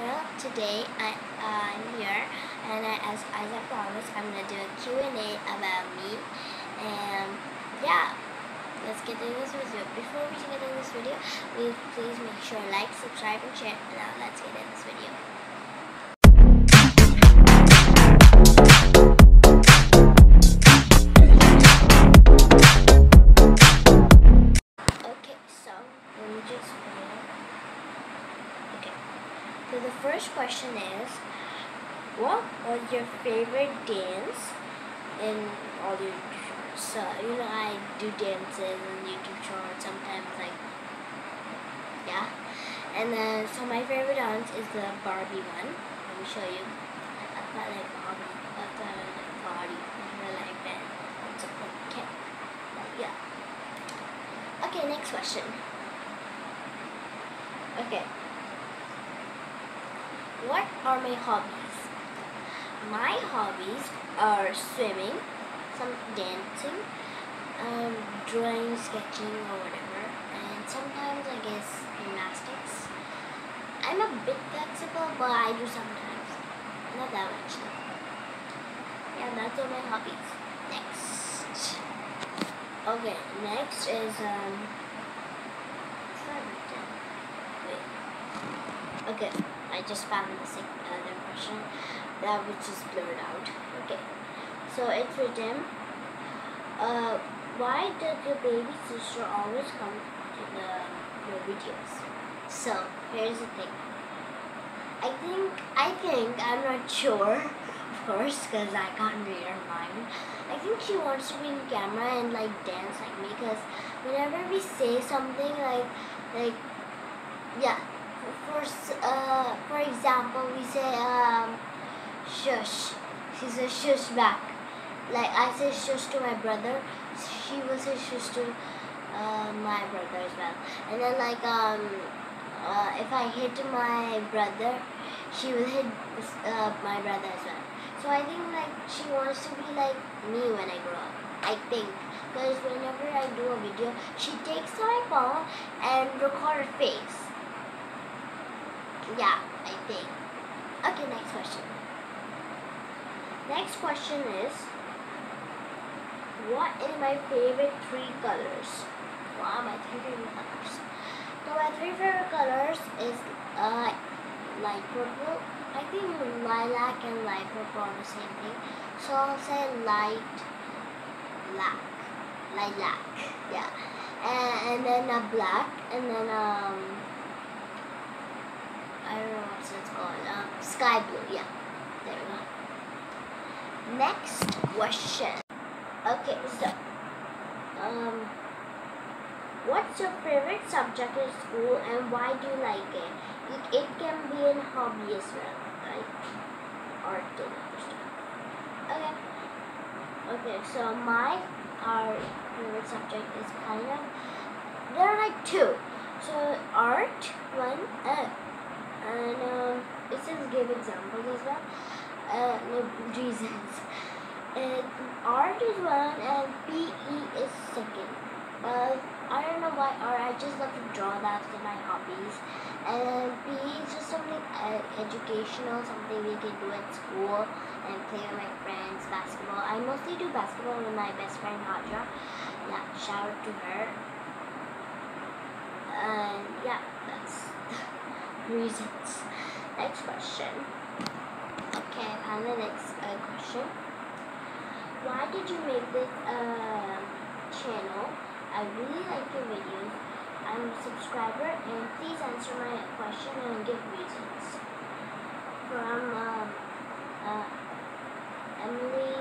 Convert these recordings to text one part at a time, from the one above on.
channel. Today I'm here, and as I promised, I'm gonna do a Q&A about me. And yeah, let's get into this video. Before we get into this video, please make sure to like, subscribe, and share. Now let's get into this video. Okay, so let me just. So the first question is, what was your favorite dance in all your YouTube shorts? So, I do dances in YouTube shorts sometimes, yeah. And then, so my favorite dance is the Barbie one. Let me show you. I thought like Barbie. I thought like Barbie. I like that. It's a okay. Yeah. Okay, next question. Okay. What are my hobbies? My hobbies are swimming, some dancing, drawing, sketching, or whatever, and sometimes I guess gymnastics. I'm a bit flexible, but I do sometimes. Not that much though. Yeah, that's all my hobbies. Next. Okay, next is okay, I just found the other question that was just blurred out. Okay, so it's written, why does your baby sister always come to your videos? So here's the thing. I think I'm not sure, of course, because I can't read her mind. I think she wants to be in camera and dance like me, because whenever we say something yeah. For example, we say shush. She says shush back. Like I say shush to my brother, she will say shush to my brother as well. And then if I hit my brother, she will hit my brother as well. So I think she wants to be like me when I grow up. I think. Because whenever I do a video, she takes my phone and record her face. Yeah, I think. Okay, next question. Next question is, what is my favorite 3 colors? What are my 3 favorite colors? So my 3 favorite colors is light purple. I think lilac and light purple are the same thing. So I'll say lilac. Yeah. And then black, and then I don't know what it's called. Sky blue, yeah. There we go. Next question. Okay, so what's your favorite subject in school and why do you like it? It can be in hobby as well, like art and other stuff. Okay, so our favorite subject is there are 2. So art, one, and it says give examples as well. No reasons. Art is 1 and PE is 2nd. I don't know why art. I just love to draw. That's my hobbies. And PE is just something educational, something we can do at school and play with my friends. Basketball. I mostly do basketball with my best friend Hadra. Yeah, shout out to her. And yeah, that's reasons. Next question. Okay, I found the next question. Why did you make this channel? I really like your videos. I'm a subscriber, and please answer my question and give reasons. From Emily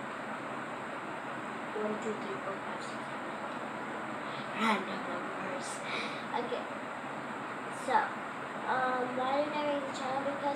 1, 2, 3, 4, 5, 6, 7. Random numbers. Okay. So, why did I make the channel? Because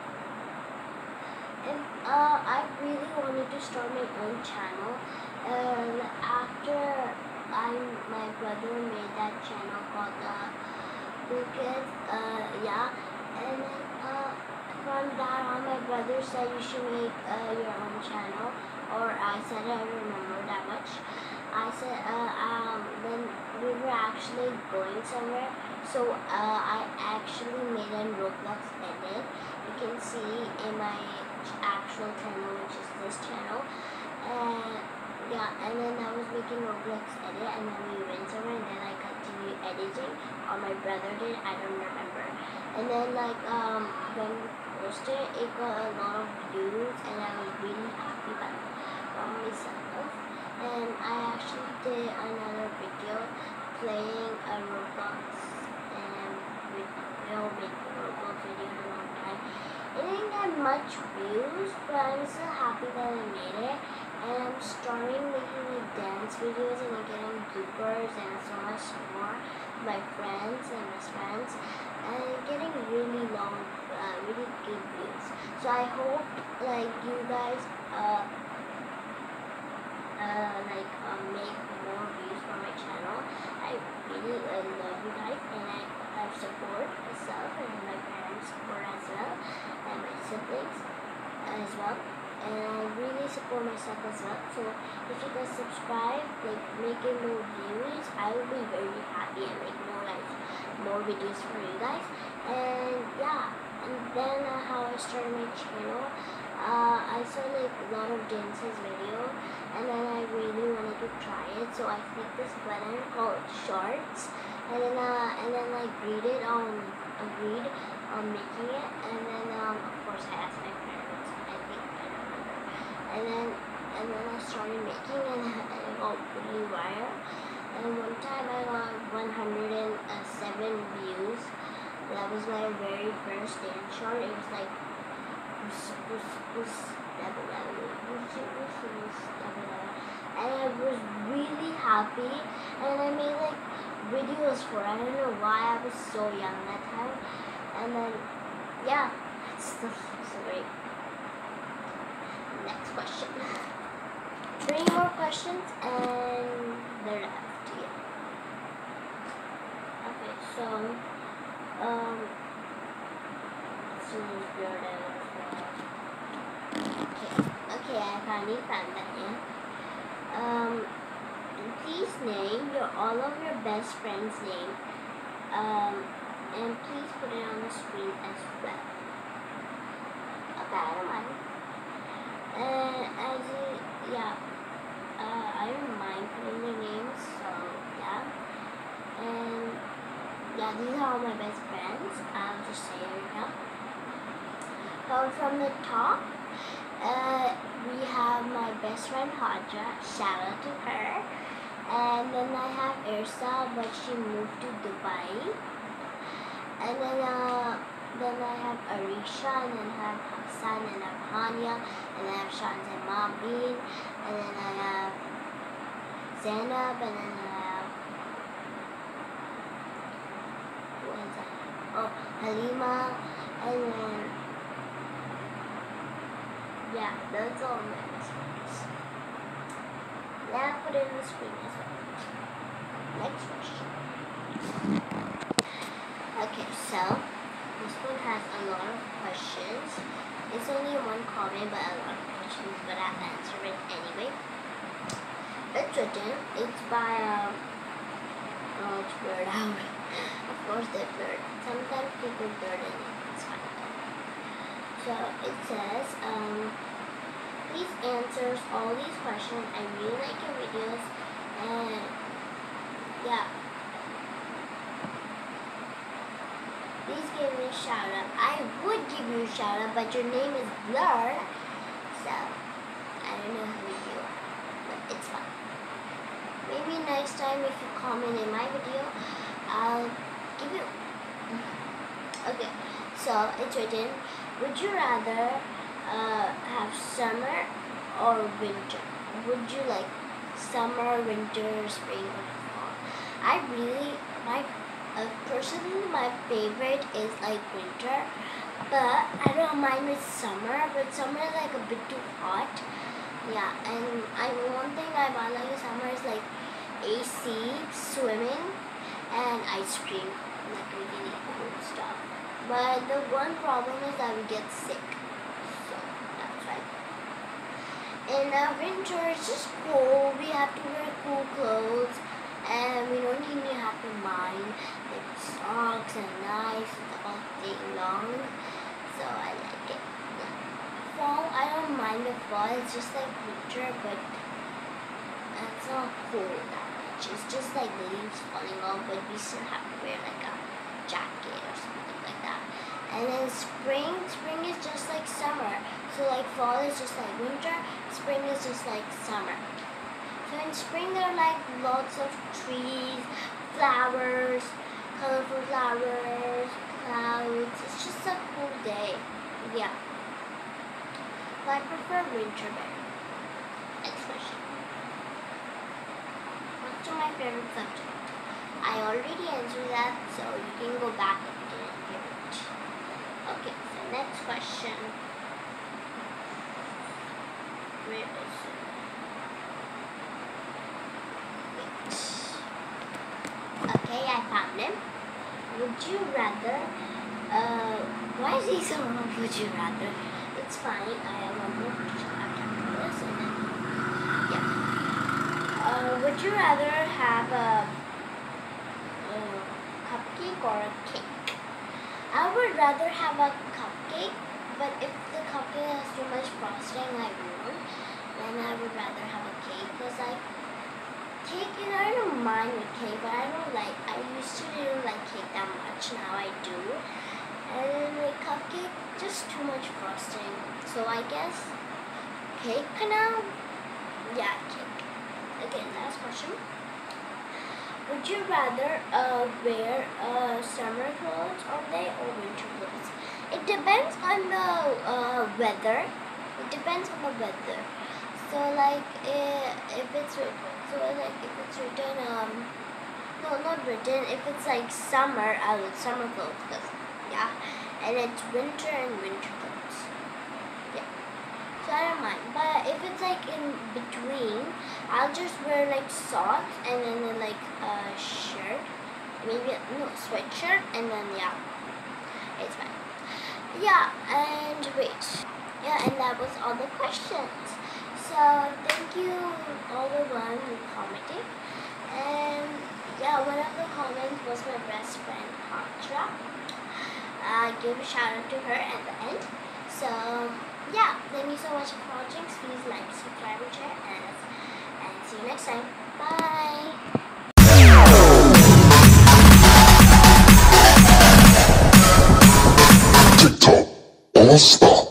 I really wanted to start my own channel, and after my brother made that channel called Cool Kids, yeah, and then from that on my brother said you should make your own channel, or I said I don't remember that much, I said, then we were actually going somewhere, so I actually made a Roblox edit. You can see in my actual channel, which is this channel, and yeah, and then I was making Roblox edit, and then we went somewhere, and then I continued editing, or my brother did, I don't remember. And then like when we posted, it got a lot of views, and I was really happy about myself. And I actually did another video playing a Roblox, and video making Roblox video in a long time. It didn't get much views, but I'm still happy that I made it. And I'm starting making like dance videos, and I'm getting bloopers and so much more. My friends and best friends, and getting really long, really good views. So I hope like you guys make more views for my channel. I really love you guys, and I support myself and my parents support as well, and my siblings as well. And I really support myself as well. So if you guys subscribe, like making more views, I will be very happy and make more videos for you guys. And yeah, and then how I started my channel, I saw like a lot of dances video, and then I really wanted to try it. So I clicked this button called Shorts, and then I agreed on making it, and then of course I asked my parents. And then I started making, and I got really viral. And one time I got 107 views. That was my very first dance short. It was like and I was really happy, and I made like videos for it. I don't know why, I was so young that time. And then yeah, it's still so great. Next question. 3 more questions and they're left. Yeah. Okay, so okay, I finally found that. Yeah. Please name all of your best friends' name. And please put it on the screen as well. Okay, I don't mind. I don't mind putting their names, so yeah. And yeah, these are all my best friends. I'll just say it now. So from the top, we have my best friend Hadra. Shout out to her. And then I have Irsa, but she moved to Dubai. And then I have Arisha, and then I have Hassan, and I have Hania, and then I have Shanz and Mabin, and then I have Zainab, and then I have Halima, and then yeah, that's all my best friends. Now I put it on the screen as well. Next question. Okay, so this one has a lot of questions. It's only one comment, but a lot of questions, but I have to answer it anyway. It's written. It's by it's blurred out. Of course they're blurred. Sometimes people blur it. It's fine. So it says, please answer all these questions. I really like your videos, and yeah. Please give me a shout out. I would give you a shout out, but your name is blurred, so I don't know who you are, but it's fine. Maybe next time if you comment in my video, I'll give you. Okay, so it's written, would you rather have summer or winter? Would you like summer, winter, spring, or fall? Personally, my favorite is like winter, but I don't mind with summer, but summer is like a bit too hot. Yeah, and one thing I like in summer is like AC, swimming, and ice cream, like really cool stuff. But the one problem is that we get sick, so that's right. In winter, it's just cold. We have to wear cool clothes, and we don't even have to mind like socks and knives all day long. So I like it. Yeah. Fall, I don't mind the fall. It's just like winter, but it's not cold that much. It's just like leaves falling off, but we still have to wear like a jacket or something like that. And then spring is just like summer. So like fall is just like winter, spring is just like summer. So in spring there are like lots of trees, flowers, colorful flowers, clouds. It's just a cool day. Yeah. But I prefer winter better. Next question. What's my favorite subject? I already answered that, so you can go back and hear it. Okay, so next question. Where is it? Wait. Okay, I found him. Would you rather, why is he so wrong? Would you rather? It's fine. I have one more question after this, and then, yeah. Would you rather have a cupcake or a cake? I would rather have a cupcake, but if the cupcake has too much frosting like won't, then I would rather have a cake, because like cake, you know, I don't mind with cake, but I used to didn't like cake that much, now I do. And then with cupcake, just too much frosting. So I guess cake now? Yeah, cake. Okay, last question. Would you rather wear summer clothes all day or winter clothes? It depends on the weather. It depends on the weather. So like if it's written no, not written. If it's like summer, I would summer clothes. Yeah, and it's winter and winter clothes. Yeah. So I don't mind. But if it's like in between, I'll just wear like socks and then like a shirt, maybe no sweatshirt, and then yeah, it's fine. Yeah, and wait. Yeah, and that was all the questions. So thank you all the ones who commented. And yeah, one of the comments was my best friend Hatra. I gave a shout out to her at the end. So yeah, thank you so much for watching. Please like, subscribe, and share, and see you next time. Bye. TikTok, all stop.